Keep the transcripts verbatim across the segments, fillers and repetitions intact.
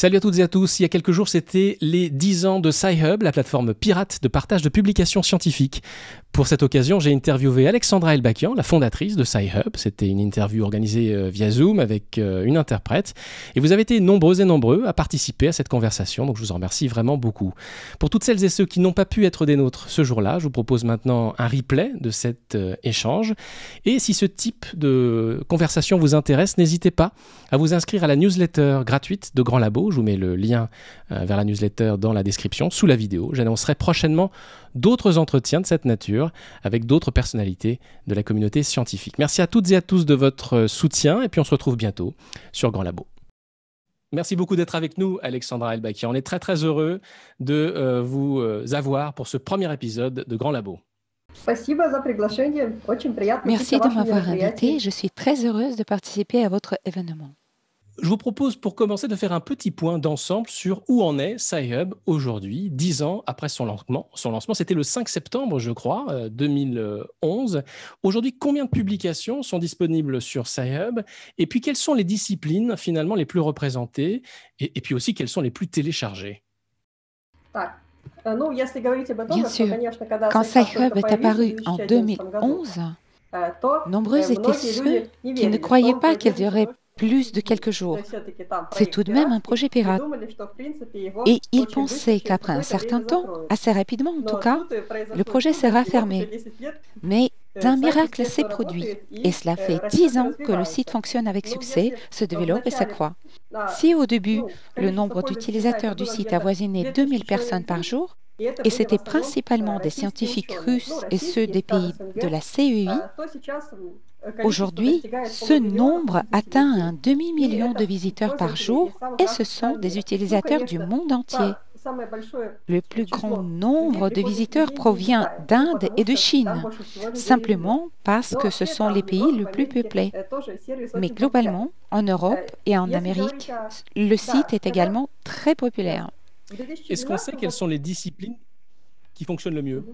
Salut à toutes et à tous. Il y a quelques jours, c'était les dix ans de Sci-Hub, la plateforme pirate de partage de publications scientifiques. Pour cette occasion, j'ai interviewé Alexandra Elbakian, la fondatrice de Sci-Hub. C'était une interview organisée via Zoom avec une interprète. Et vous avez été nombreux et nombreux à participer à cette conversation, donc je vous en remercie vraiment beaucoup. Pour toutes celles et ceux qui n'ont pas pu être des nôtres ce jour-là, je vous propose maintenant un replay de cet euh, échange. Et si ce type de conversation vous intéresse, n'hésitez pas à vous inscrire à la newsletter gratuite de Grand Labo. Je vous mets le lien euh, vers la newsletter dans la description, sous la vidéo. J'annoncerai prochainement d'autres entretiens de cette nature avec d'autres personnalités de la communauté scientifique. Merci à toutes et à tous de votre soutien et puis on se retrouve bientôt sur Grand Labo. Merci beaucoup d'être avec nous, Alexandra Elbakian. On est très très heureux de euh, vous euh, avoir pour ce premier épisode de Grand Labo. Merci de m'avoir invité. Je suis très heureuse de participer à votre événement. Je vous propose pour commencer de faire un petit point d'ensemble sur où en est Sci-Hub aujourd'hui, dix ans après son lancement. Son lancement, c'était le cinq septembre, je crois, euh, deux mille onze. Aujourd'hui, combien de publications sont disponibles sur Sci-Hub? Et puis, quelles sont les disciplines finalement les plus représentées? Et, et puis aussi, quelles sont les plus téléchargées? Bien sûr, quand Sci-Hub est apparu en deux mille onze, nombreux étaient ceux qui ne croyaient pas qu'il y aurait plus de quelques jours. C'est tout de même un projet pirate. Et ils pensaient qu'après un certain temps, assez rapidement en tout cas, le projet sera fermé. Mais un miracle s'est produit. Et cela fait dix ans que le site fonctionne avec succès, se développe et s'accroît. Si au début, le nombre d'utilisateurs du site avoisinait deux mille personnes par jour, et c'était principalement des scientifiques russes et ceux des pays de la C E I, aujourd'hui, ce nombre atteint un demi-million de visiteurs par jour et ce sont des utilisateurs du monde entier. Le plus grand nombre de visiteurs provient d'Inde et de Chine, simplement parce que ce sont les pays les plus peuplés. Mais globalement, en Europe et en Amérique, le site est également très populaire. Est-ce qu'on sait quelles sont les disciplines qui fonctionnent le mieux?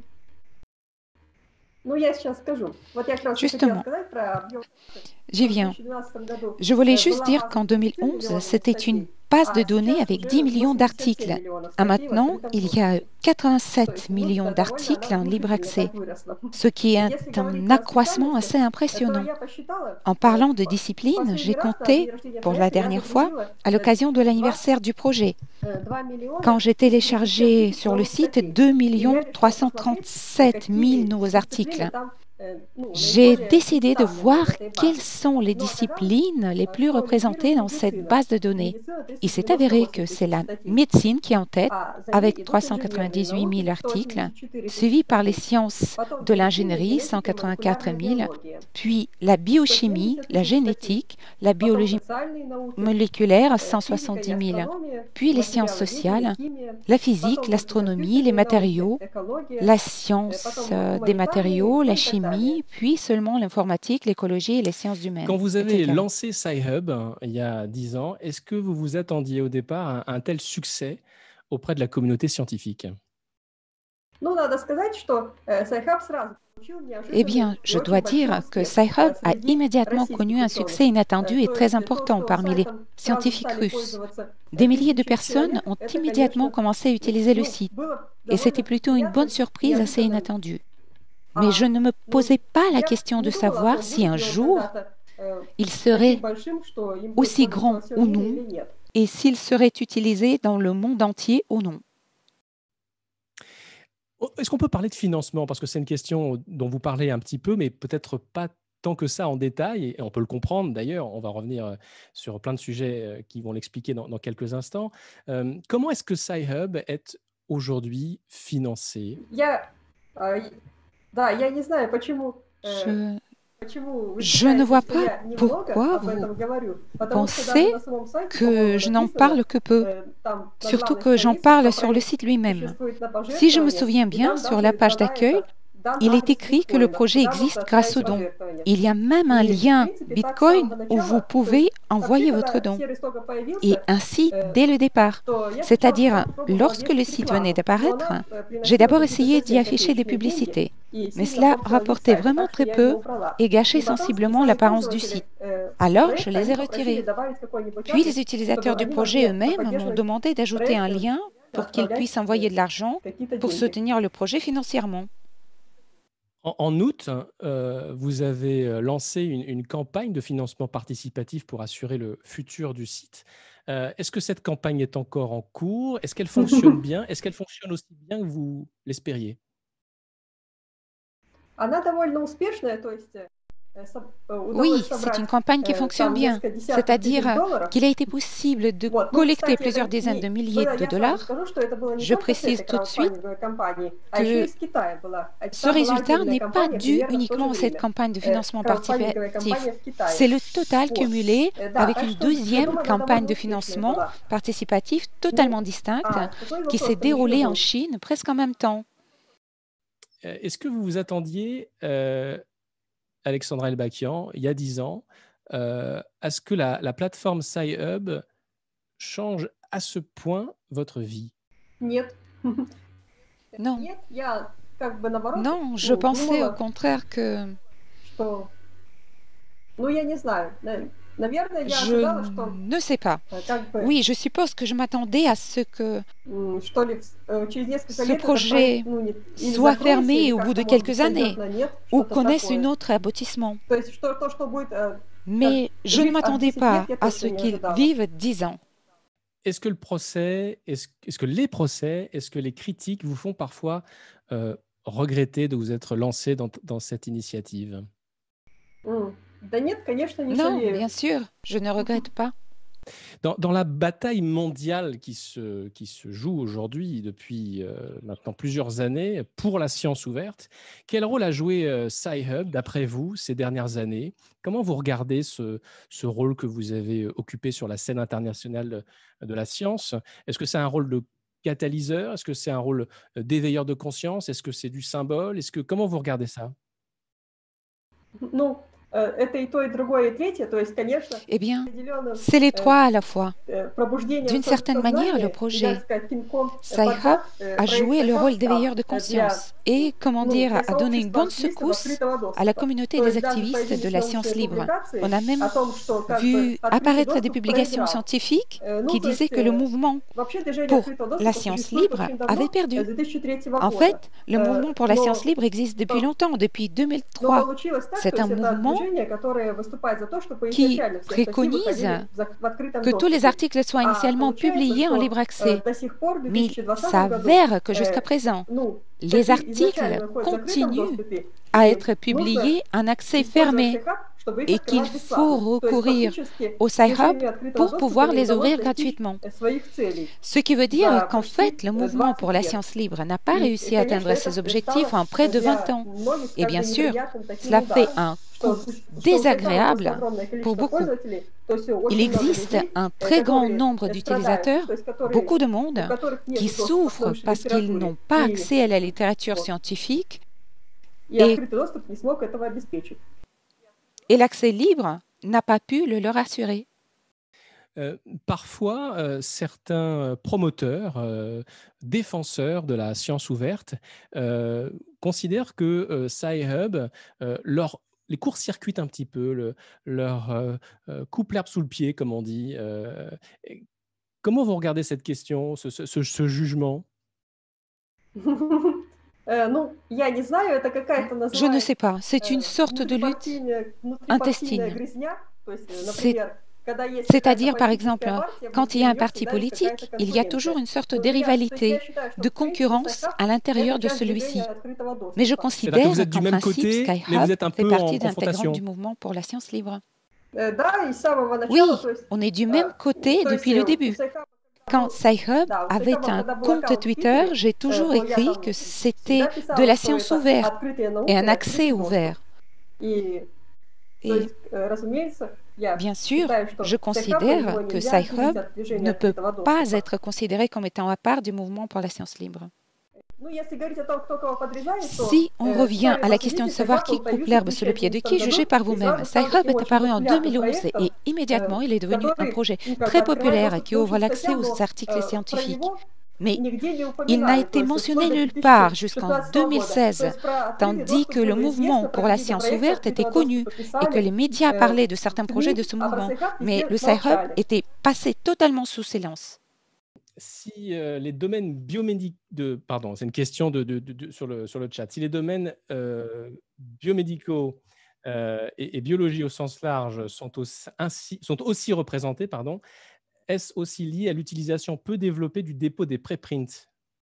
Justement, j'y viens. Je voulais juste dire qu'en deux mille onze, c'était une base de données avec dix millions d'articles. À maintenant, il y a quatre-vingt-sept millions d'articles en libre accès, ce qui est un accroissement assez impressionnant. En parlant de discipline, j'ai compté, pour la dernière fois, à l'occasion de l'anniversaire du projet. Quand j'ai téléchargé sur le site deux millions trois cent trente-sept mille nouveaux articles, j'ai décidé de voir quelles sont les disciplines les plus représentées dans cette base de données. Il s'est avéré que c'est la médecine qui est en tête, avec trois cent quatre-vingt-dix-huit mille articles, suivi par les sciences de l'ingénierie, cent quatre-vingt-quatre mille, puis la biochimie, la génétique, la biologie moléculaire, cent soixante-dix mille, puis les sciences sociales, la physique, l'astronomie, les matériaux, la science euh, des matériaux, la chimie, puis seulement l'informatique, l'écologie et les sciences humaines. Quand vous avez et cetera lancé Sci-Hub il y a dix ans, est-ce que vous vous attendiez au départ à un tel succès auprès de la communauté scientifique? Eh bien, je dois dire que Sci-Hub a immédiatement connu un succès inattendu et très important parmi les scientifiques russes. Des milliers de personnes ont immédiatement commencé à utiliser le site, et c'était plutôt une bonne surprise assez inattendue. Mais je ne me posais pas la question de savoir si un jour il serait aussi grand ou non, et s'il serait utilisé dans le monde entier ou non. Est-ce qu'on peut parler de financement? Parce que c'est une question dont vous parlez un petit peu, mais peut-être pas tant que ça en détail, et on peut le comprendre d'ailleurs. On va revenir sur plein de sujets qui vont l'expliquer dans, dans quelques instants. Euh, comment est-ce que Sci-Hub est aujourd'hui financé? Je... Je ne vois pas pourquoi vous pensez que je n'en parle que peu, surtout que j'en parle sur le site lui-même. Si je me souviens bien, sur la page d'accueil, il est écrit que le projet existe grâce aux dons. Il y a même un lien Bitcoin où vous pouvez envoyer votre don. Et ainsi, dès le départ, c'est-à-dire lorsque le site venait d'apparaître, j'ai d'abord essayé d'y afficher des publicités. Mais cela rapportait vraiment très peu et gâchait sensiblement l'apparence du site. Alors, je les ai retirés. Puis, les utilisateurs du projet eux-mêmes m'ont demandé d'ajouter un lien pour qu'ils puissent envoyer de l'argent pour soutenir le projet financièrement. En, en août, euh, vous avez lancé une, une campagne de financement participatif pour assurer le futur du site. Euh, Est-ce que cette campagne est encore en cours? Est-ce qu'elle fonctionne bien? Est-ce qu'elle fonctionne aussi bien que vous l'espériez? Она довольно успешная, то есть э, со- э, Oui, удалось c'est une собрать campagne qui э, fonctionne там bien, несколько десятков c'est-à-dire тысяч euh, долларов. qu'il a été possible de Вот. Ну, collecter кстати, plusieurs это dizaines de не milliers было, de я сразу dollars. скажу, что это было не Je только с précise этой tout de suite краудфандинговой компании, а еще que и с Китая была. А ce там была résultat отдельная n'est pas компания dû примерно в то же uniquement à cette время. campagne de Э, financement краудфандинговая participatif, компания в Китае. c'est le total Вот. cumulé Э, Да, avec так une что, я deuxième думаю, она campagne довольно de успешная financement была. participatif Ну, totalement distincte а, такой qui s'est вопрос там еще déroulée en был. Chine presque en même temps. Euh, Est-ce que vous vous attendiez, euh, Alexandra Elbakian, il y a dix ans, euh, à ce que la, la plateforme SciHub change à ce point votre vie? Нет. Non, Нет, я как бы наоборот, non, je ну, pensais au думала, contraire que что, ну, я не знаю, на- наверное, я je ожидала, что ne sais pas. э, как бы, Oui, je suppose que je m'attendais à ce que м, что ли, в с- э, через несколько ce лет этот projet проект, ну, не- или soit закроется, fermé или au bout как-то, de может быть, quelques сойдет années на нет, ou что-то connaisse une такое. autre aboutissement. То есть, что, то, что будет, э, как Mais je ne жить аж m'attendais десять лет, pas я à точно ce не qu'ils ожидала. vivent dix ans. Est-ce que le procès, est-ce, est-ce que les procès, est-ce que les critiques vous font parfois euh, regretter de vous être lancé dans, dans cette initiative? М. Да нет, конечно, не Non, жалею. bien sûr, je ne regrette pas. Dans, dans la bataille mondiale qui se, qui se joue aujourd'hui depuis euh, maintenant plusieurs années pour la science ouverte, quel rôle a joué euh, SciHub d'après vous ces dernières années? Comment vous regardez ce, ce rôle que vous avez occupé sur la scène internationale de la science? Est-ce que c'est un rôle de catalyseur? Est-ce que c'est un rôle d'éveilleur de conscience? Est-ce que c'est du symbole? Est-ce que, comment vous regardez ça? Ну, э, это и то, и другое, и третье. То есть, конечно, Eh bien, определенным c'est les э, trois à la fois. э, пробуждением D'une со- certaine manière, le сознания, projet нельзя сказать, пинком э, SciHub под зад, э, a проект joué le SciHub rôle стал d'éveilleur de э, для, conscience et, comment ну, dire, для a donné une сообщества bonne активистов secousse открытого à доступа. la communauté То des есть даже activistes de появились la science научные libre. публикации On a même о том, что как бы vu открытый apparaître des доступ publications проиграл. scientifiques Э, Ну, qui то есть disaient que le э, mouvement вообще движение pour открытого la доступа science существует libre очень avait давно, perdu. э, с две тысячи третьего En года. fait, le Э, mouvement pour la science Но libre existe depuis по- longtemps, depuis но deux mille trois. получилось так, C'est то un есть это mouvement движение, которое выступает за то, чтобы qui изначально все статьи préconise выходили в, зак- в открытом que tous les доступе. articles soient А initialement получается, publiés en что libre э, accès. до сих пор, в Mais il две тысячи двадцатом году, s'avère que jusqu'à э, présent, ну, les статьи изначально articles выходят в закрытом continuent доступе, à и être нужно publiés en accès использовать fermé SciHub, чтобы их et qu'il открывать faut бесплатно. То есть recourir фактически au SciHub движению открытого pour доступа pouvoir не les удалось ouvrir достичь gratuitement. э, своих целей Ce qui veut dire за qu'en почти fait, le э, mouvement pour la двадцать лет. science libre n'a pas И, и, réussi à atteindre конечно, ses это objectifs стало en près de vingt для ans. многих Et как bien бы sûr, неприятным таким cela fait ударом, un что, coup су- что у SciHub désagréable просто огромное pour количество beaucoup. пользователей, то есть Il очень много existe людей, un э, très grand которые nombre э, страдают, d'utilisateurs, то есть которые, beaucoup de у monde, которых нет qui доступа к souffrent научной parce qu'ils литературе. n'ont pas И, accès à la littérature вот, scientifique и et, открытый доступ не смог этого обеспечить. et l'accès libre n'a pas pu le leur assurer. Euh, parfois, euh, certains promoteurs, euh, défenseurs de la science ouverte, euh, considèrent que euh, SciHub euh, leur, les court-circuite un petit peu, le- leur euh, euh, coupe l'herbe sous le pied, comme on dit. Euh, et comment vous regardez cette question, ce, ce- ce- ce jugement? Э, Ну, я не знаю, это какая-то Je ne называется sais pas, c'est une э, sorte de lutte внутрипартийная, внутрипартийная intestine. грызня. То есть, э, C'est- например, когда есть какая-то C'est-à-dire, par политическая exemple, партия, quand il y a un внутри неё parti всегда есть politique, какая-то il y a toujours конкуренция. une sorte Но de я, то есть я rivalité, считаю, что de в принципе concurrence SciHub à это l'intérieur de часть celui-ci. движения открытого Mais je доступа. C'est-à-dire que vous considère êtes du qu'en même principe, côté, mais SciHub vous êtes un fait peu en partie intégrante confrontation. du mouvement pour la science libre. Э, Да, и с самого Oui, начала, то есть, on est du э, même côté то есть depuis э, le у début. SciHub, Quand SciHub да, у avait SciHub, un когда был compte аккаунт в Twitter, Твиттере, j'ai э, toujours то я écrit там que c'était всегда de писала, la что science это ouverte открытая наука et и un accès открытый доступ. ouvert. И, то Et есть, э, разумеется, я bien sûr, считаю, что je SciHub, considère его que нельзя отделить SciHub от движения ne peut открытого pas доступа. être considéré comme étant à part du mouvement pour la science libre. Ну, если говорить о том, кто кого подрезает, то Si on э, revient сами à la question de посудите, savoir SciHub, qui он coupe появился в l'herbe sous le pied de две тысячи qui, одиннадцатом jugez году par и vous-même. сразу стал SciHub таким est очень apparu en популярным deux mille onze проектом, et immédiatement э, il est devenu un который, projet ну, как бы très открывает populaire доступ qui к ouvre научным l'accès статьям, aux но articles э, про scientifiques. него Mais il n'a été mentionné nulle part jusqu'en deux mille seize, tandis que le mouvement pour la science ouverte était connu et que les médias parlaient de certains projets de ce mouvement. Mais le Sci-Hub était passé totalement sous silence. Si euh, les domaines biomédicaux, de, pardon, c'est une question de, de, de, de, sur, le, sur le chat, si les domaines euh, biomédicaux euh, et, et biologie au sens large sont aussi, ainsi, sont aussi représentés, pardon, est-ce aussi lié à l'utilisation peu développée du dépôt des préprints?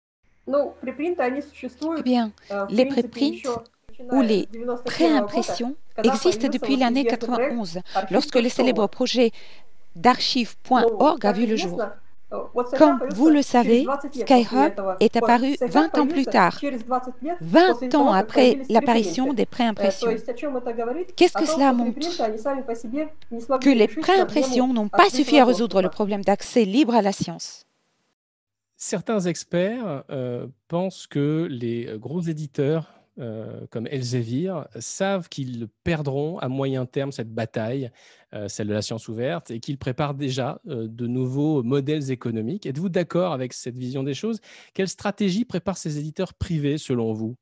Eh bien, les préprints ou les préimpressions existent depuis l'année quatre-vingt-onze, lorsque le célèbre projet d'archives point org a vu le jour. Comme vous le savez, Sci-Hub est apparu vingt ans plus tard, vingt ans après l'apparition des préimpressions. Qu'est-ce que cela montre? Que les préimpressions n'ont pas suffi à résoudre le problème d'accès libre à la science. Certains experts euh, pensent que les gros éditeurs euh, comme Elsevier savent qu'ils perdront à moyen terme cette bataille, euh, celle de la science ouverte, et qu'ils préparent déjà euh, de nouveaux modèles économiques. Êtes-vous d'accord avec cette vision des choses? Quelle stratégie préparent ces éditeurs privés selon vous?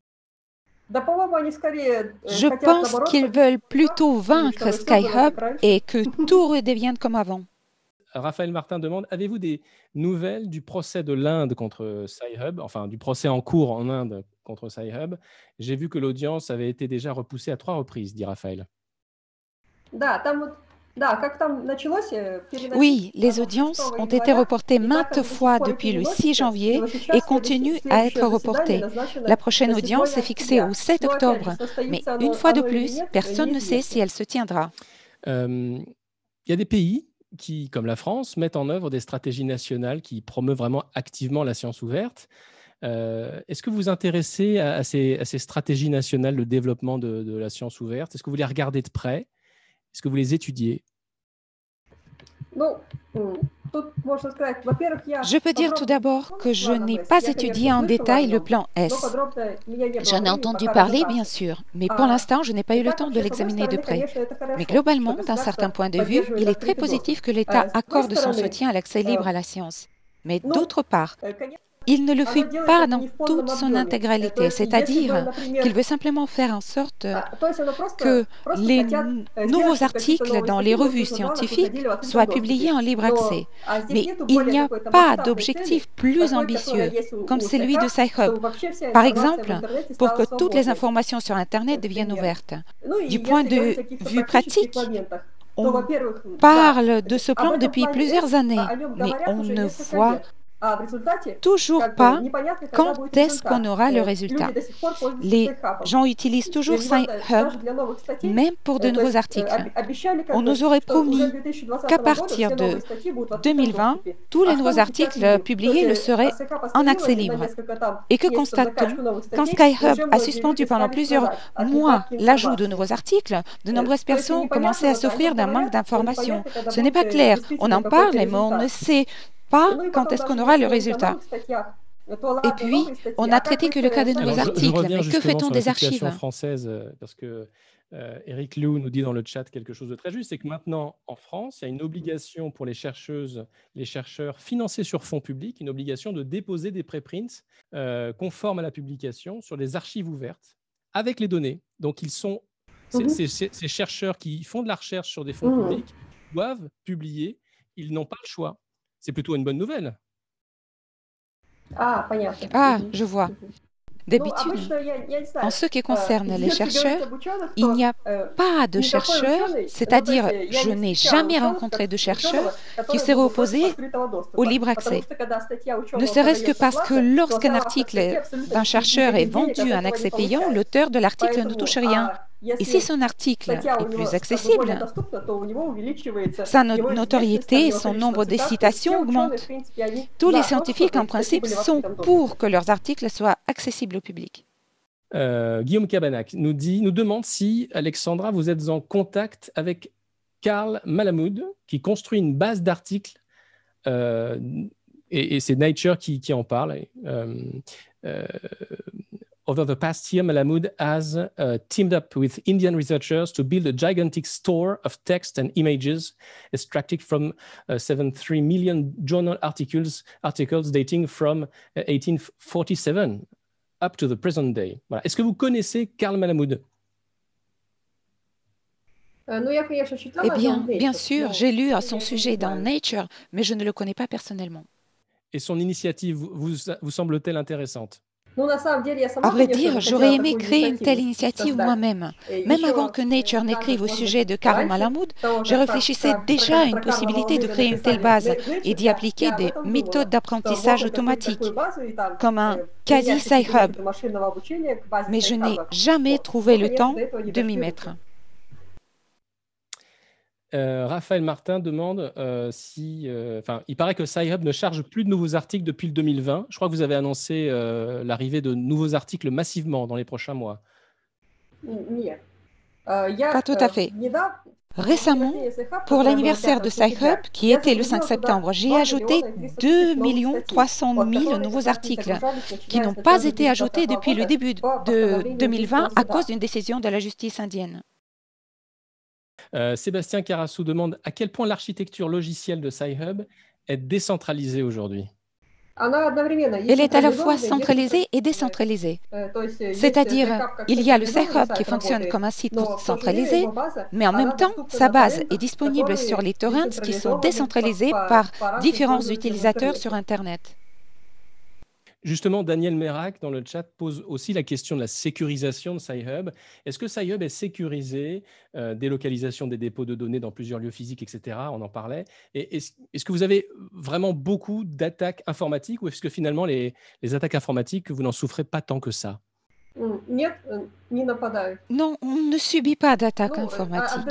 Je pense qu'ils veulent plutôt vaincre Sci-Hub et que tout redevienne comme avant. Raphaël Martin demande, avez-vous des nouvelles du procès de l'Inde contre Sci-Hub, enfin du procès en cours en Inde contre Sci-Hub? J'ai vu que l'audience avait été déjà repoussée à trois reprises, dit Raphaël. Oui, les audiences ont été reportées maintes fois depuis le six janvier et continuent à être reportées. La prochaine audience est fixée au sept octobre, mais une fois de plus, personne ne sait si elle se tiendra. Euh, il y a des pays qui, comme la France, mettent en œuvre des stratégies nationales qui promeuvent vraiment activement la science ouverte. Euh, Est-ce que vous vous intéressez à, à, ces, à ces stratégies nationales de développement de, de la science ouverte? Est-ce que vous les regardez de près? Est-ce que vous les étudiez? Je peux dire tout d'abord que je n'ai pas étudié en détail le plan S. J'en ai entendu parler, bien sûr, mais pour l'instant, je n'ai pas eu le temps de l'examiner de près. Mais globalement, d'un certain point de vue, il est très positif que l'État accorde son soutien à l'accès libre à la science. Mais d'autre part, il ne le fait pas dans toute son intégralité, c'est-à-dire qu'il veut simplement faire en sorte que les nouveaux articles dans les revues scientifiques soient publiés en libre accès. Mais il n'y a pas d'objectif plus ambitieux, comme celui de Sci-Hub. Par exemple, pour que toutes les informations sur Internet deviennent ouvertes. Du point de vue pratique, on parle de ce plan depuis plusieurs années, mais on ne voit toujours pas quand est-ce qu'on aura le résultat. Les gens utilisent toujours Sci-Hub, même pour de nouveaux articles. On nous aurait promis qu'à partir de deux mille vingt, tous les nouveaux articles publiés le seraient en accès libre. Et que constate-t-on? Quand Sci-Hub a suspendu pendant plusieurs mois l'ajout de nouveaux articles, de nombreuses personnes ont commencé à souffrir d'un manque d'informations. Ce n'est pas clair. On en parle, mais on ne sait pas quand est-ce qu'on aura le résultat. Et puis, on n'a traité que le cas des nouveaux Alors, je- je articles. reviens Mais que justement fait-on sur la des situation archives? française, euh, parce que euh, Eric Liu nous dit dans le chat quelque chose de très juste, c'est que maintenant, en France, il y a une obligation pour les chercheuses, les chercheurs financés sur fonds publics, une obligation de déposer des préprints euh, conformes à la publication sur les archives ouvertes, avec les données. Donc, ils sont, ces, ces- ces- ces chercheurs qui font de la recherche sur des fonds publics doivent publier, ils n'ont pas le choix. C'est plutôt une bonne nouvelle. Ah, je vois. D'habitude, en ce qui concerne les chercheurs, il n'y a pas de chercheurs, c'est-à-dire je n'ai jamais rencontré de chercheurs qui seraient opposés au libre accès. Ne serait-ce que parce que lorsqu'un article d'un chercheur est vendu en accès payant, l'auteur de l'article ne touche rien. Et si son article est plus accessible, sa no- notoriété et son nombre de citations augmentent. Tous les scientifiques, en principe, sont pour que leurs articles soient accessibles au public. Euh, Guillaume Cabanac nous, dit, nous demande si, Alexandra, vous êtes en contact avec Karl Malamoud, qui construit une base d'articles, euh, et, et c'est Nature qui, qui en parle, euh, euh, over the past year, Malamud has uh, teamed up with Indian researchers to build a gigantic store of text and images extracted from uh, seventy-three million journal articles, articles dating from uh, eighteen forty-seven up to the present day. Voilà. Est-ce que vous connaissez Karl Malamud? Eh bien, bien sûr, j'ai lu à son sujet dans Nature, mais je ne le connais pas personnellement. Et son initiative vous, vous, vous semble-t-elle intéressante? À vrai dire, j'aurais aimé créer une telle initiative moi-même. Même avant que Nature n'écrive au sujet de Karl Malamud, je réfléchissais déjà à une possibilité de créer une telle base et d'y appliquer des méthodes d'apprentissage automatique, comme un quasi Sci-Hub. Mais je n'ai jamais trouvé le temps de m'y mettre. Euh, Raphaël Martin demande euh, si... Enfin, euh, il paraît que Sci-Hub ne charge plus de nouveaux articles depuis le deux mille vingt. Je crois que vous avez annoncé euh, l'arrivée de nouveaux articles massivement dans les prochains mois. Pas tout à fait. Récemment, pour l'anniversaire de Sci-Hub, qui était le cinq septembre, j'ai ajouté deux millions trois cent mille nouveaux articles qui n'ont pas été ajoutés depuis le début de deux mille vingt à cause d'une décision de la justice indienne. Euh, Sébastien Carassou demande à quel point l'architecture logicielle de Sci-Hub est décentralisée aujourd'hui. Elle est à la fois centralisée et décentralisée. C'est-à-dire, il y a le Sci-Hub qui fonctionne comme un site centralisé, mais en même temps, sa base est disponible sur les torrents qui sont décentralisés par différents utilisateurs sur Internet. Justement, Daniel Merak, dans le chat, pose aussi la question de la sécurisation de Sci-Hub. Est-ce que Sci-Hub est sécurisé, euh, délocalisation des dépôts de données dans plusieurs lieux physiques, et cetera. On en parlait. Et est-ce, est-ce que vous avez vraiment beaucoup d'attaques informatiques ou est-ce que finalement, les, les attaques informatiques, vous n'en souffrez pas tant que ça? Non, on ne subit pas d'attaques informatiques.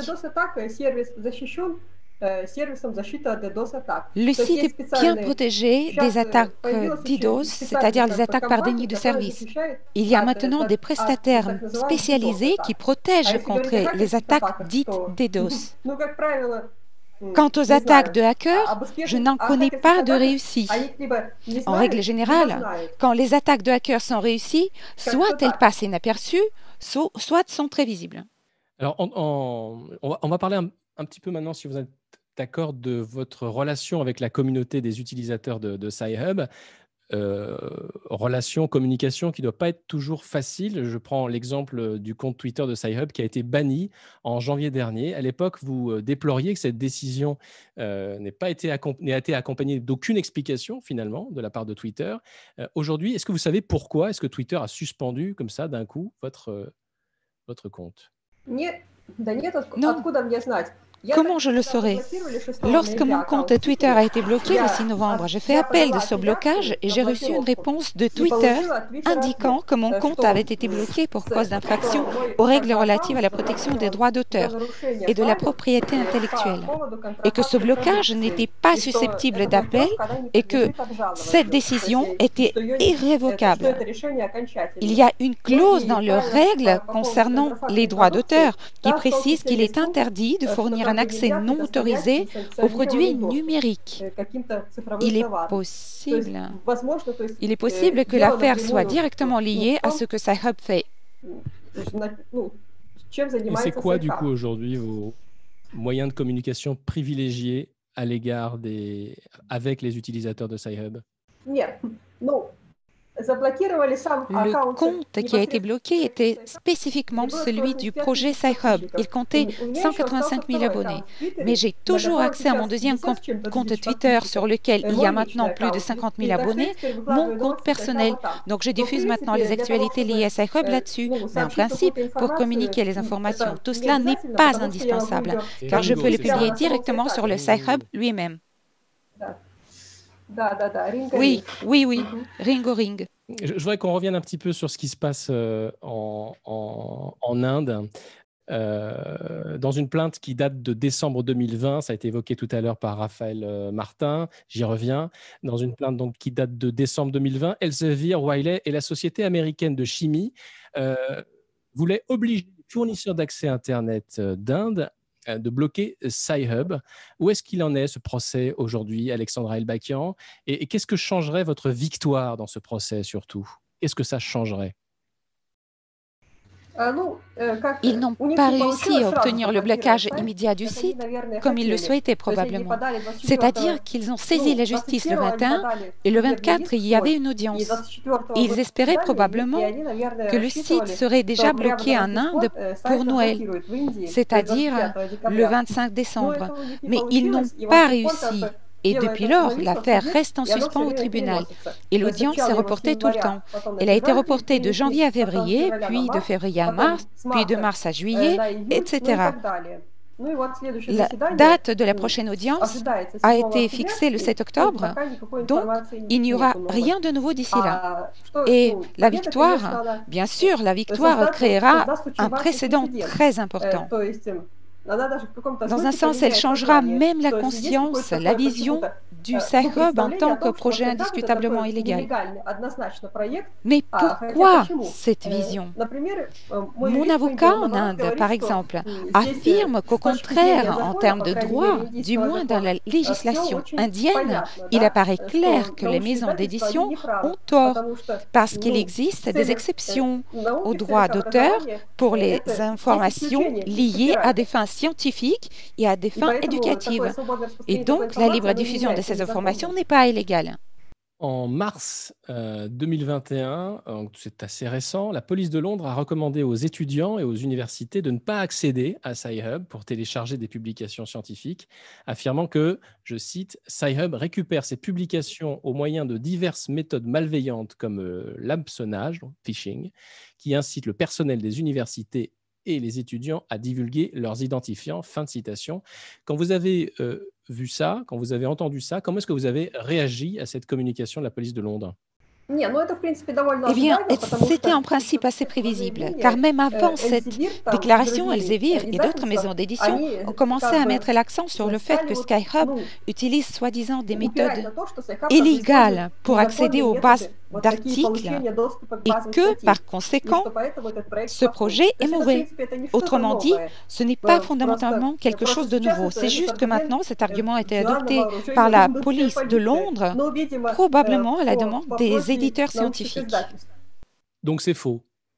Le site est bien protégé des attaques DDoS, c'est-à-dire les attaques par déni de service. Il y a maintenant des prestataires spécialisés qui protègent contre les attaques dites DDoS. Quant aux attaques de hackers, je n'en connais pas de réussies. En règle générale, quand les attaques de hackers sont réussies, soit elles passent inaperçues, soit sont très visibles. Alors, on, on, on, va, on va parler un, un petit peu maintenant, si vous êtes d'accord, de votre relation avec la communauté des utilisateurs de, de Sci-Hub. Euh, relation, communication qui ne doit pas être toujours facile. Je prends l'exemple du compte Twitter de Sci-Hub qui a été banni en janvier dernier. À l'époque, vous déploriez que cette décision euh, n'ait pas été, n'ait été accompagnée d'aucune explication finalement de la part de Twitter. Euh, aujourd'hui, est-ce que vous savez pourquoi est-ce que Twitter a suspendu comme ça d'un coup votre, euh, votre compte? Non. Comment je le saurais? Lorsque mon compte Twitter a été bloqué le six novembre, j'ai fait appel de ce blocage et j'ai reçu une réponse de Twitter indiquant que mon compte avait été bloqué pour cause d'infraction aux règles relatives à la protection des droits d'auteur et de la propriété intellectuelle, et que ce blocage n'était pas susceptible d'appel et que cette décision était irrévocable. Il y a une clause dans leurs règles concernant les droits d'auteur qui précise qu'il est interdit de fournir un accès non autorisé aux produits numériques. Il est possible, il est possible que l'affaire soit directement liée à ce que Sci-Hub fait. Et c'est quoi, du coup, aujourd'hui, vos moyens de communication privilégiés à l'égard des... avec les utilisateurs de Sci-Hub? Le compte qui a été bloqué était spécifiquement celui du projet Sci-Hub. Il comptait cent quatre-vingt-cinq mille abonnés. Mais j'ai toujours accès à mon deuxième compte, compte Twitter sur lequel il y a maintenant plus de cinquante mille abonnés, mon compte personnel. Donc je diffuse maintenant les actualités liées à Sci-Hub là-dessus. Mais en principe, pour communiquer les informations, tout cela n'est pas indispensable, car je peux les publier directement sur le Sci-Hub lui-même. Oui, oui, oui, Ringo Ring. Je, je voudrais qu'on revienne un petit peu sur ce qui se passe euh, en, en, en Inde. Euh, dans une plainte qui date de décembre deux mille vingt, ça a été évoqué tout à l'heure par Raphaël euh, Martin, j'y reviens. Dans une plainte donc, qui date de décembre deux mille vingt, Elsevier, Wiley et la société américaine de chimie euh, voulaient obliger les fournisseurs d'accès Internet d'Inde de bloquer Sci-Hub. Où est-ce qu'il en est, ce procès, aujourd'hui, Alexandra Elbakyan? Et, et qu'est-ce que changerait votre victoire dans ce procès, surtout? Qu'est-ce que ça changerait? Ils n'ont pas réussi à obtenir le blocage immédiat du site comme ils le souhaitaient probablement. C'est-à-dire qu'ils ont saisi la justice le vingt et un et le vingt-quatre, il y avait une audience. Et ils espéraient probablement que le site serait déjà bloqué en Inde pour Noël, c'est-à-dire le vingt-cinq décembre. Mais ils n'ont pas réussi. Et depuis lors, l'affaire reste en suspens au tribunal. Et l'audience est reportée tout le temps. Elle a été reportée de janvier à février, puis de février à mars, puis de mars à juillet, et cetera. La date de la prochaine audience a été fixée le sept octobre, donc il n'y aura rien de nouveau d'ici là. Et la victoire, bien sûr, la victoire créera un précédent très important. Dans un sens, elle changera même la conscience, la vision du Sci-Hub en tant que projet indiscutablement illégal. Mais pourquoi cette vision? Mon avocat en Inde, par exemple, affirme qu'au contraire, en termes de droit, du moins dans la législation indienne, il apparaît clair que les maisons d'édition ont tort, parce qu'il existe des exceptions au droit d'auteur pour les informations liées à des fins scientifiques et à des fins éducatives. Et donc, la libre diffusion de ces informations n'est pas illégale. En mars euh, deux mille vingt et un, c'est assez récent, la police de Londres a recommandé aux étudiants et aux universités de ne pas accéder à Sci-Hub pour télécharger des publications scientifiques, affirmant que, je cite, « Sci-Hub récupère ses publications au moyen de diverses méthodes malveillantes comme euh, l'hameçonnage, phishing, qui incitent le personnel des universités et les étudiants à divulguer leurs identifiants ». Fin de citation. Quand vous avez euh, vu ça, quand vous avez entendu ça, comment est-ce que vous avez réagi à cette communication de la police de Londres? Eh bien, c'était en principe assez prévisible, car même avant cette déclaration, Elsevier et d'autres maisons d'édition ont commencé à mettre l'accent sur le fait que Sci-Hub utilise soi-disant des méthodes illégales pour accéder aux bases d'articles et que, par conséquent, ce projet est mauvais. Autrement dit, ce n'est pas fondamentalement quelque chose de nouveau. C'est juste que maintenant, cet argument a été adopté par la police de Londres, probablement à la demande des éditeurs scientifiques. Donc c'est faux.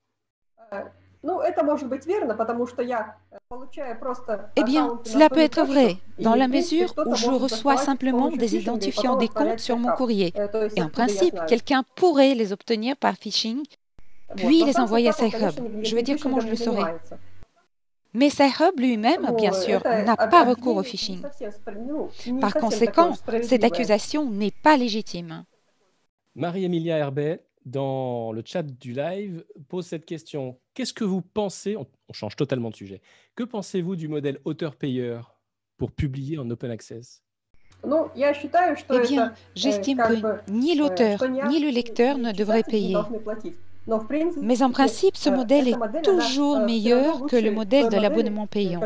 Eh bien, cela peut être vrai, dans la mesure où je reçois simplement des identifiants des comptes sur mon courrier. Et en principe, quelqu'un pourrait les obtenir par phishing, puis les envoyer à Sci-Hub. Je vais dire comment je le saurais. Mais Sci-Hub lui-même, bien sûr, n'a pas recours au phishing. Par conséquent, cette accusation n'est pas légitime. Marie-Emilia Herbet, dans le chat du live, pose cette question. Qu'est-ce que vous pensez, on, on change totalement de sujet, que pensez-vous du modèle auteur-payeur pour publier en open access? Eh bien, j'estime que ni l'auteur ni le lecteur ne devraient payer. Mais en principe, ce modèle est toujours meilleur que le modèle de l'abonnement payant.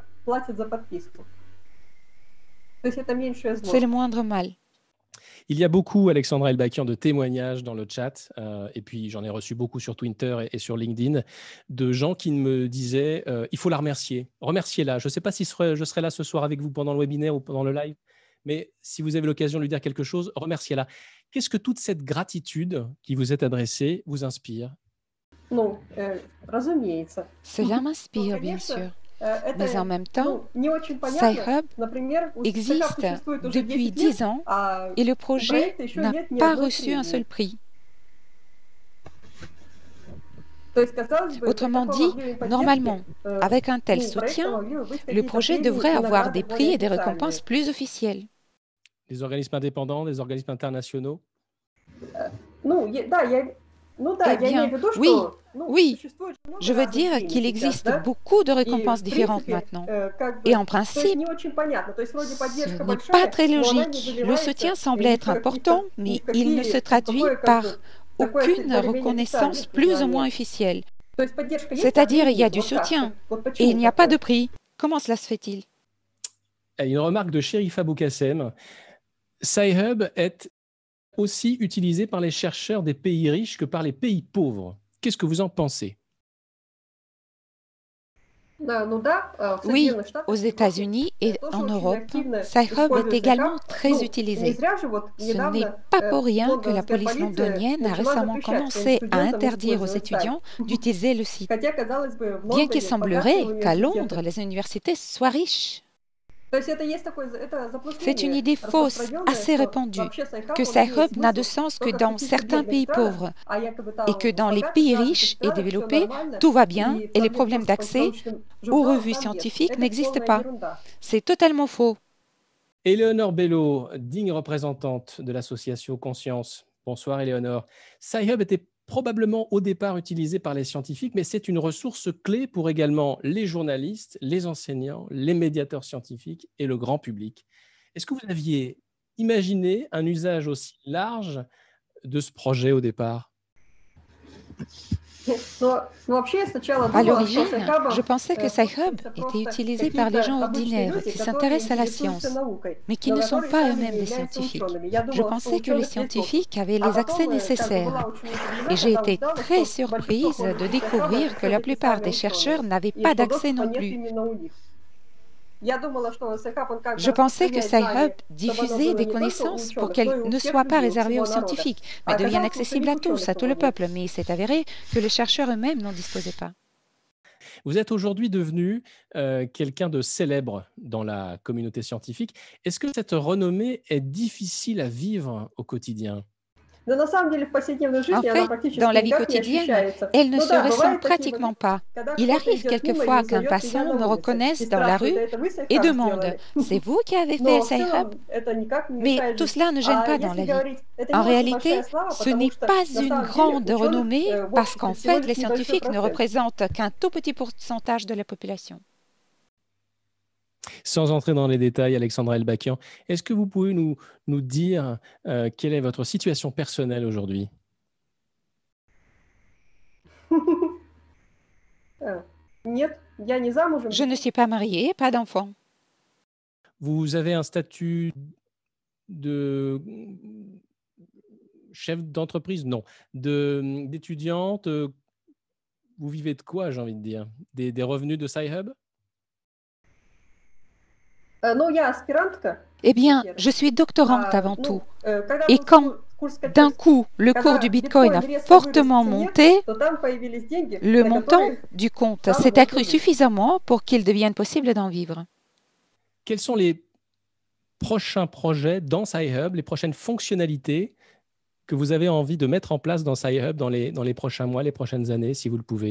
C'est le moindre mal. Il y a beaucoup, Alexandra Elbakyan, de témoignages dans le chat, euh, et puis j'en ai reçu beaucoup sur Twitter et, et sur LinkedIn, de gens qui me disaient euh, il faut la remercier, remerciez-la. Je ne sais pas si je serai là ce soir avec vous pendant le webinaire ou pendant le live, mais si vous avez l'occasion de lui dire quelque chose, remerciez-la. Qu'est-ce que toute cette gratitude qui vous est adressée vous inspire? Cela m'inspire, bien sûr. Mais en même temps, Sci-Hub existe depuis dix ans et le projet n'a pas reçu un seul prix. Autrement dit, normalement, avec un tel soutien, le projet devrait avoir des prix et des récompenses plus officielles. Des organismes indépendants, des organismes internationaux? Eh bien, oui, oui. Je veux dire qu'il existe beaucoup de récompenses différentes maintenant. Et en principe, ce n'est pas très logique. Le soutien semble être important, mais il ne se traduit par aucune reconnaissance plus ou moins officielle. C'est-à-dire, il y a du soutien et il n'y a pas de prix. Comment cela se fait-il? Une remarque de Sherifa Boukassem. Sci-Hub est aussi utilisé par les chercheurs des pays riches que par les pays pauvres. Qu'est-ce que vous en pensez? Oui, aux États-Unis et en Europe, Sci-Hub est également très utilisé. Ce n'est pas pour rien que la police londonienne a récemment commencé à interdire aux étudiants d'utiliser le site. Bien qu'il semblerait qu'à Londres, les universités soient riches. C'est une idée fausse, assez répandue, que Sci-Hub n'a de sens que dans certains pays pauvres et que dans les pays riches et développés, tout va bien et les problèmes d'accès aux revues scientifiques n'existent pas. C'est totalement faux. Éléonore Bello, digne représentante de l'association Conscience. Bonsoir Éléonore. Sci-Hub était probablement au départ utilisé par les scientifiques, mais c'est une ressource clé pour également les journalistes, les enseignants, les médiateurs scientifiques et le grand public. Est-ce que vous aviez imaginé un usage aussi large de ce projet au départ ? À l'origine, je pensais que Sci-Hub était utilisé par les gens ordinaires qui s'intéressent à la science, mais qui ne sont pas eux-mêmes des scientifiques. Je pensais que les scientifiques avaient les accès nécessaires. Et j'ai été très surprise de découvrir que la plupart des chercheurs n'avaient pas d'accès non plus. Je pensais que Sci-Hub diffusait des connaissances pour qu'elles ne soient pas réservées aux scientifiques, mais deviennent accessibles à tous, à tout le peuple. Mais il s'est avéré que les chercheurs eux-mêmes n'en disposaient pas. Vous êtes aujourd'hui devenu euh, quelqu'un de célèbre dans la communauté scientifique. Est-ce que cette renommée est difficile à vivre au quotidien ? En fait, dans la vie quotidienne, elle ne se ressent pratiquement pas. Il arrive quelquefois qu'un passant me reconnaisse dans la rue et demande « C'est vous qui avez fait Sci-Hub ?» Mais tout cela ne gêne pas dans la vie. En réalité, ce n'est pas une grande renommée parce qu'en fait, les scientifiques ne représentent qu'un tout petit pourcentage de la population. Sans entrer dans les détails, Alexandra Elbakyan, est-ce que vous pouvez nous, nous dire euh, quelle est votre situation personnelle aujourd'hui ? Je ne suis pas mariée, pas d'enfant. Vous avez un statut de chef d'entreprise ? Non. De, d'étudiante ? Vous vivez de quoi, j'ai envie de dire ? Des, des revenus de Sci-Hub ? Eh bien, je suis doctorante avant tout. Et quand, d'un coup, le cours du Bitcoin a fortement monté, le montant du compte s'est accru suffisamment pour qu'il devienne possible d'en vivre. Quels sont les prochains projets dans Sci-Hub, les prochaines fonctionnalités que vous avez envie de mettre en place dans Sci-Hub dans les, dans les prochains mois, les prochaines années, si vous le pouvez ?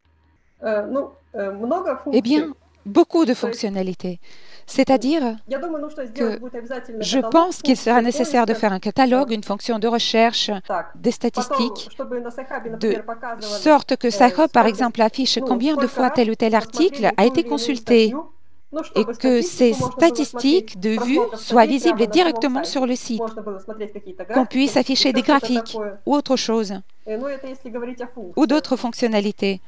Eh bien, beaucoup de fonctionnalités. C'est-à-dire que je pense qu'il sera nécessaire de faire un catalogue, une fonction de recherche, des statistiques, de sorte que Sci-Hub, par exemple, affiche combien de fois tel ou tel article a été consulté et que ces statistiques de vue soient visibles directement sur le site, qu'on puisse afficher des graphiques ou autre chose, ou d'autres fonctionnalités,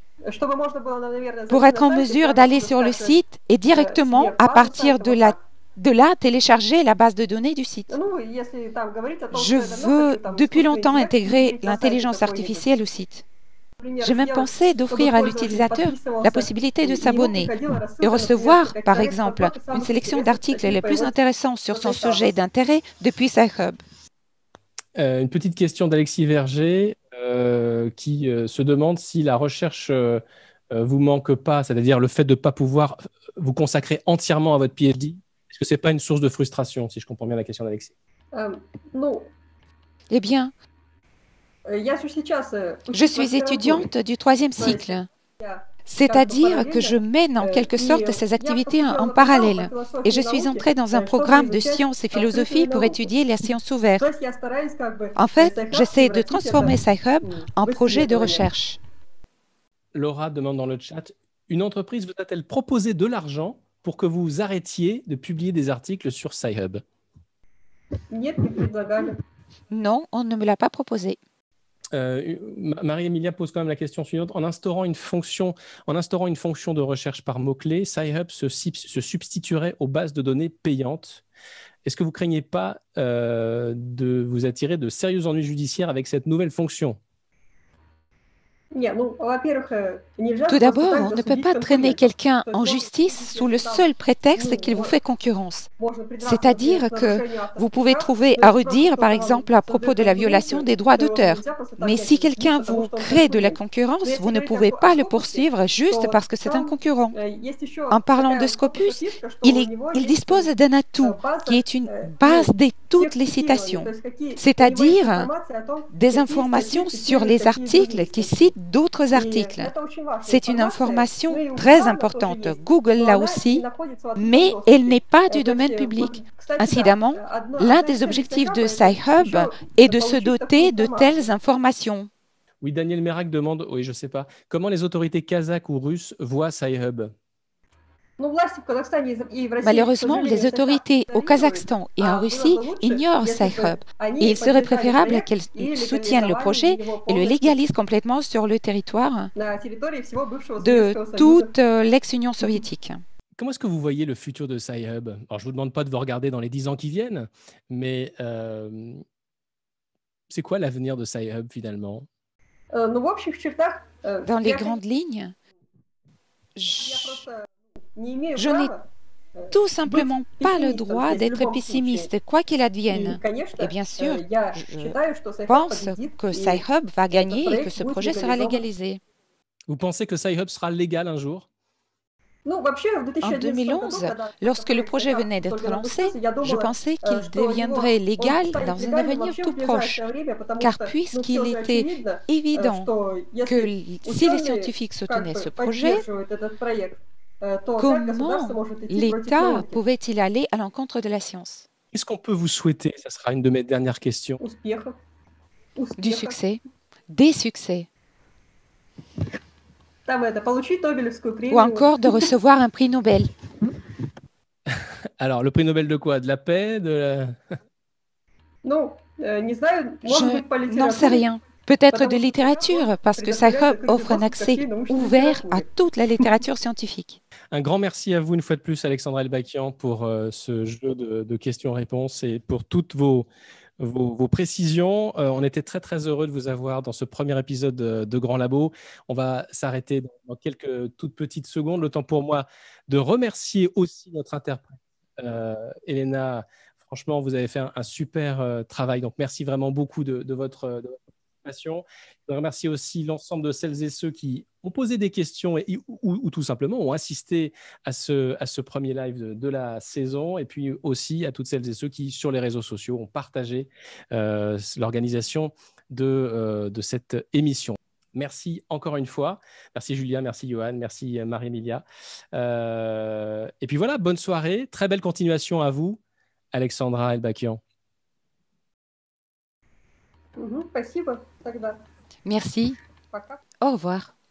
pour être en mesure d'aller sur le site et directement, à partir de, la, de là, télécharger la base de données du site. Je veux depuis longtemps intégrer l'intelligence artificielle au site. J'ai même pensé d'offrir à l'utilisateur la possibilité de s'abonner et recevoir, par exemple, une sélection d'articles les plus intéressants sur son sujet d'intérêt depuis Sci-Hub. Euh, une petite question d'Alexis Verger euh, qui euh, se demande si la recherche euh, euh, vous manque pas, c'est-à-dire le fait de ne pas pouvoir vous consacrer entièrement à votre PhD. Est-ce que ce n'est pas une source de frustration, si je comprends bien la question d'Alexis ? euh, Non. Eh bien, je suis étudiante du troisième cycle, c'est-à-dire que je mène en quelque sorte ces activités en parallèle et je suis entrée dans un programme de sciences et philosophie pour étudier la science ouverte. En fait, j'essaie de transformer Sci-Hub en projet de recherche. Laura demande dans le chat, une entreprise vous a-t-elle proposé de l'argent pour que vous arrêtiez de publier des articles sur Sci-Hub ? Non, on ne me l'a pas proposé. Euh, Marie-Emilia pose quand même la question suivante. En instaurant une fonction, en instaurant une fonction de recherche par mots-clés, Sci-Hub se, se substituerait aux bases de données payantes. Est-ce que vous ne craignez pas euh, de vous attirer de sérieux ennuis judiciaires avec cette nouvelle fonction ? Tout d'abord, on ne peut pas traîner quelqu'un en justice sous le seul prétexte qu'il vous fait concurrence. C'est-à-dire que vous pouvez trouver à redire, par exemple, à propos de la violation des droits d'auteur. Mais si quelqu'un vous crée de la concurrence, vous ne pouvez pas le poursuivre juste parce que c'est un concurrent. En parlant de Scopus, il, est, il dispose d'un atout qui est une base de toutes les citations, c'est-à-dire des informations sur les articles qui citent d'autres articles. C'est une information très importante. Google l'a aussi, mais elle n'est pas du domaine public. Incidemment, l'un des objectifs de Sci-Hub est de se doter de telles informations. Oui, Daniel Merak demande, oui, je ne sais pas, comment les autorités kazakhs ou russes voient Sci-Hub? Malheureusement, les autorités au Kazakhstan et en Russie ignorent Sci-Hub et il serait préférable qu'elles soutiennent le projet et le légalisent complètement sur le territoire de toute l'ex-Union soviétique. Comment est-ce que vous voyez le futur de Sci-Hub? Alors, je ne vous demande pas de vous regarder dans les dix ans qui viennent, mais euh, c'est quoi l'avenir de Sci-Hub finalement? Dans les grandes lignes, je... Je n'ai tout simplement pas le droit d'être pessimiste, quoi qu'il advienne. Et bien sûr, je pense que Sci-Hub va gagner et que ce projet sera légalisé. Vous pensez que Sci-Hub sera légal un jour? En deux mille onze, lorsque le projet venait d'être lancé, je pensais qu'il deviendrait légal dans un avenir tout proche, car puisqu'il était évident que si les scientifiques soutenaient ce projet, comment l'État pouvait-il aller à l'encontre de la science? Qu'est-ce qu'on peut vous souhaiter? Ça sera une de mes dernières questions. Du succès, des succès. Ou encore de recevoir un prix Nobel. Alors, le prix Nobel de quoi? De la paix? De la... Je n'en sais rien. Peut-être de littérature, parce que Sci-Hub offre un accès ouvert à toute la littérature scientifique. Un grand merci à vous une fois de plus, Alexandra Elbakyan, pour euh, ce jeu de, de questions-réponses et pour toutes vos, vos, vos précisions. Euh, on était très, très heureux de vous avoir dans ce premier épisode de, de Grand Labo. On va s'arrêter dans, dans quelques toutes petites secondes. Le temps pour moi de remercier aussi notre interprète, euh, Elena. Franchement, vous avez fait un, un super euh, travail. Donc, merci vraiment beaucoup de, de votre... De votre Je remercie aussi l'ensemble de celles et ceux qui ont posé des questions et, ou, ou tout simplement ont assisté à ce, à ce premier live de, de la saison, et puis aussi à toutes celles et ceux qui, sur les réseaux sociaux, ont partagé euh, l'organisation de, euh, de cette émission. Merci encore une fois. Merci Julia, merci Johan, merci Marie-Emilia. Euh, et puis voilà, bonne soirée. Très belle continuation à vous, Alexandra Elbakyan. Merci. Au revoir.